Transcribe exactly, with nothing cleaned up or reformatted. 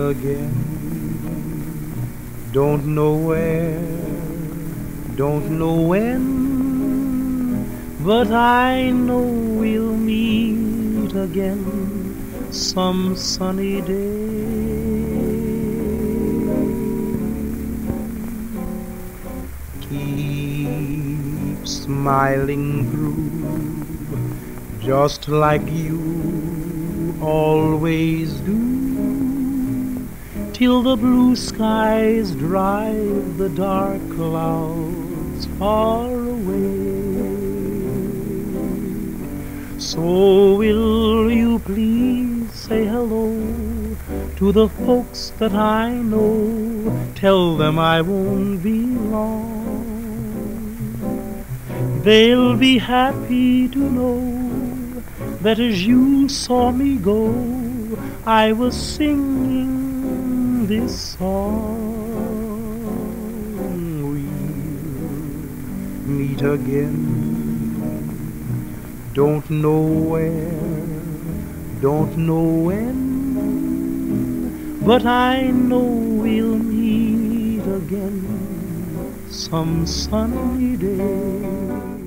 again. Don't know where, don't know when, but I know we'll meet again some sunny day. Keep smiling through, just like you always do, till the blue skies drive the dark clouds far away. So will you please say hello to the folks that I know? Tell them I won't be long. They'll be happy to know that as you saw me go, I was singing this song. We'll meet again. Don't know where, don't know when, but I know we'll meet again some sunny day.